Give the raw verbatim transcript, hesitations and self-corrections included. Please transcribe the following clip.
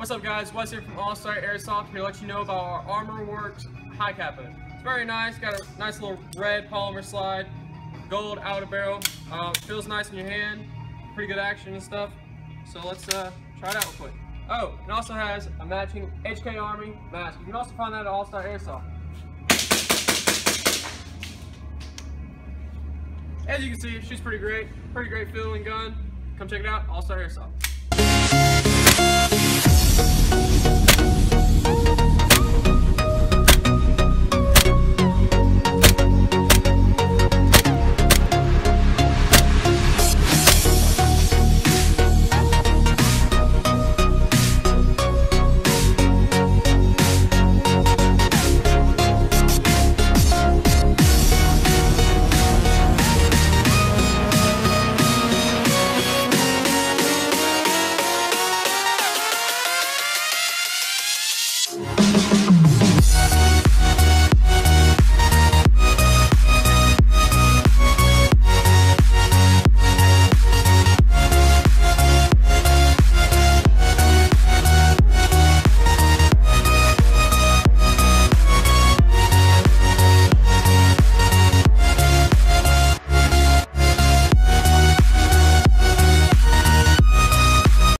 What's up guys, Wes here from All Star Airsoft, here to let you know about our Armor Works high capa. It's very nice, got a nice little red polymer slide, gold outer barrel, uh, feels nice in your hand, pretty good action and stuff. So let's uh, try it out real quick. Oh, it also has a matching H K Army mask. You can also find that at All Star Airsoft. As you can see, it shoots pretty great, pretty great feeling gun. Come check it out, All Star Airsoft.